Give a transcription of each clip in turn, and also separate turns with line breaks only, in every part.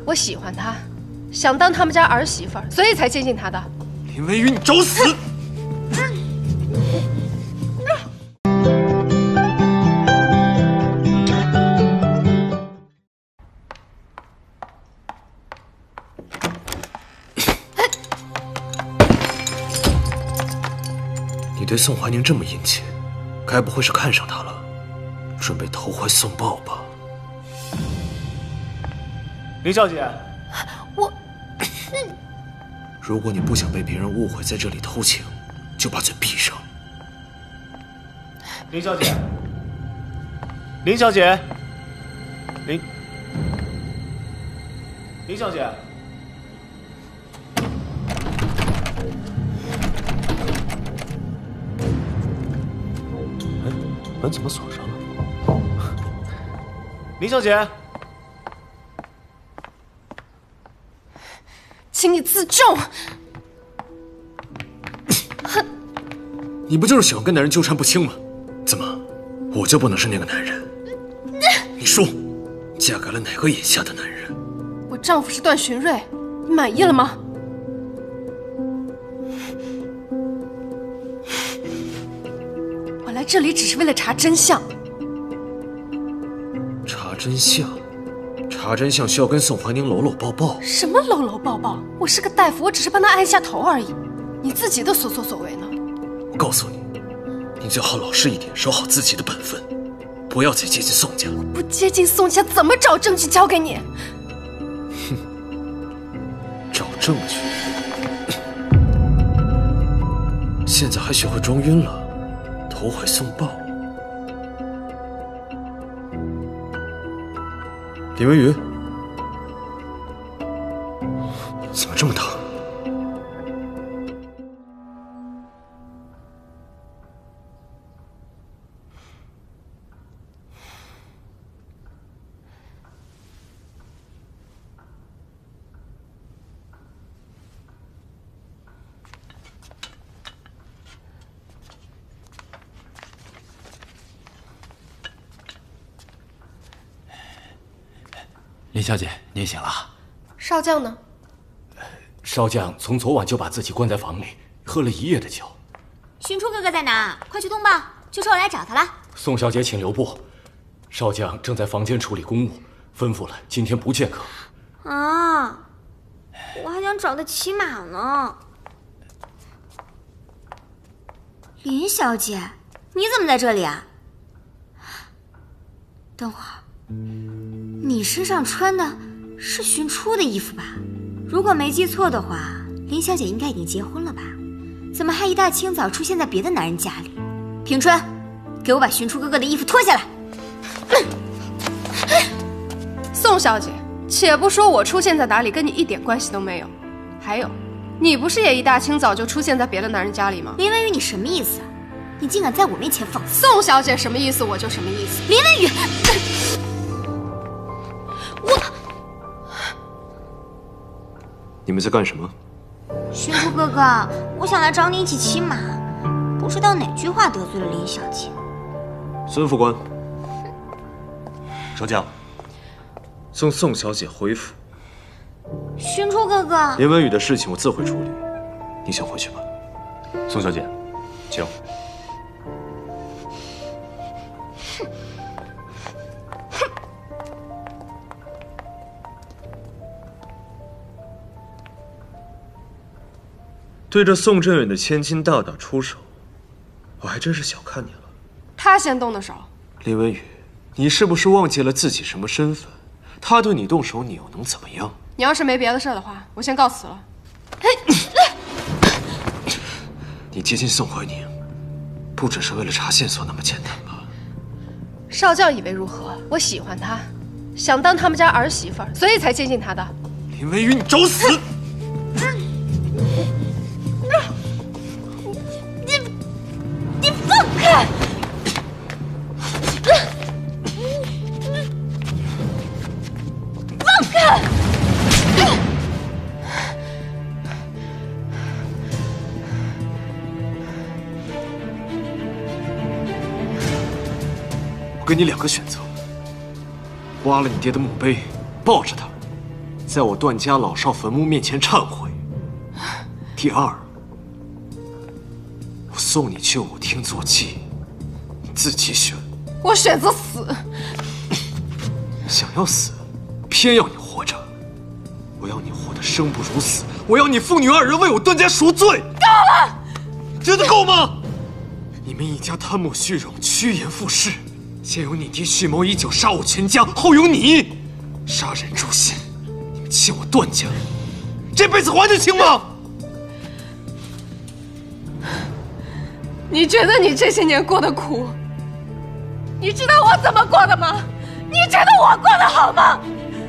我喜欢他，想当他们家儿媳妇儿，所以才接近他的。
林文宇，你找死！你对宋怀宁这么殷切，该不会是看上他了，准备投怀送抱吧？
林小姐，
我……
如果你不想被别人误会在这里偷情，就把嘴闭上。
林小姐，林小姐，林小姐。 门怎么锁上了？林小姐，
请你自重。
你不就是喜欢跟男人纠缠不清吗？怎么，我就不能是那个男人？你说，嫁给了哪个眼下的男人？
我丈夫是段洵瑞，你满意了吗？ 我来这里只是为了查真相。
查真相？查真相需要跟宋怀宁搂搂抱抱？
什么搂搂抱抱？我是个大夫，我只是帮他按下头而已。你自己的所作所为呢？
我告诉你，你最好老实一点，守好自己的本分，不要再接近宋家。
我不接近宋家，怎么找证据交给你？
哼，找证据？现在还学会装晕了？ 投怀送抱，林文宇，怎么这么疼？
林小姐，您醒了。
少将呢？
少将从昨晚就把自己关在房里，喝了1夜的酒。
寻初哥哥在哪？快去通报，就说我来找他了。
宋小姐，请留步。少将正在房间处理公务，吩咐了今天不见客。
啊，我还想找他骑马呢。林小姐，你怎么在这里啊？等会儿。 你身上穿的是寻初的衣服吧？如果没记错的话，林小姐应该已经结婚了吧？怎么还一大清早出现在别的男人家里？平春，给我把寻初哥哥的衣服脱下来！
宋小姐，且不说我出现在哪里跟你一点关系都没有，还有，你不是也一大清早就出现在别的男人家里吗？
林文宇，你什么意思？你竟敢在我面前放肆！
宋小姐什么意思我就什么意思。
林文宇。
你们在干什么？
寻初哥哥，我想来找你一起骑马，不知道哪句话得罪了林小姐。
孙副官，少将，送宋小姐回府。
寻初哥哥，
林文宇的事情我自会处理，你先回去吧。宋小姐，请。对这宋镇远的千金大打出手，我还真是小看你了。
他先动的手。
林文宇，你是不是忘记了自己什么身份？他对你动手，你又能怎么样？
你要是没别的事的话，我先告辞了。
你接近宋怀宁，不只是为了查线索那么简单吧？
少将以为如何？我喜欢他，想当他们家儿媳妇儿，所以才接近他的。
林文宇，你找死！
你放开！放开！
我给你2个选择：挖了你爹的墓碑，抱着他， 在我段家老少坟墓面前忏悔。第二，我送你去舞厅做妓，你自己选。
我选择死。
想要死，偏要你活着。我要你活得生不如死，我要你父女二人为我段家赎罪。
够了！
真的够吗？你们一家贪慕虚荣，趋炎附势，先有你爹蓄谋已久杀我全家，后有你杀人诛心。你们欠我段家，这辈子还得清吗？
你觉得你这些年过得苦？你知道我怎么过的吗？你觉得我过得好吗？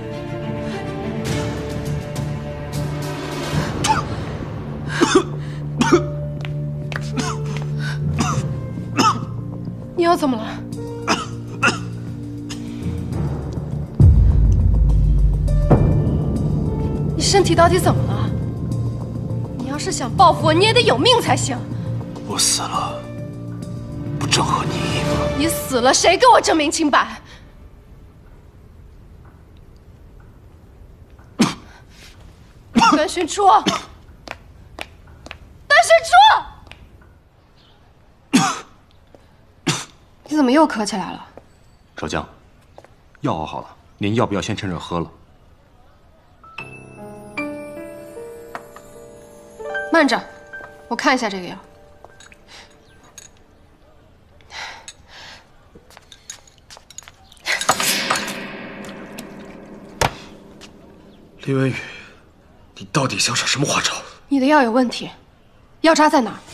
你又怎么了？你身体到底怎么了？你要是想报复我，你也得有命才行。
我死了，不正合你意吗？
你死了，谁给我证明清白？段洵初，段洵初，你怎么又咳起来了？
少将，药熬好了，您要不要先趁热喝了？
慢着，我看一下这个药。
林文宇，你到底想耍什么花招？
你的药有问题，药渣在哪儿？